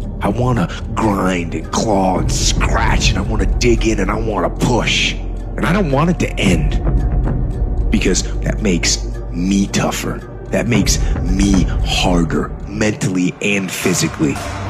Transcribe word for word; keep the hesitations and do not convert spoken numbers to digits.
I want to grind and claw and scratch, and I want to dig in and I want to push. And I don't want it to end, because that makes me tougher. That makes me harder, mentally and physically.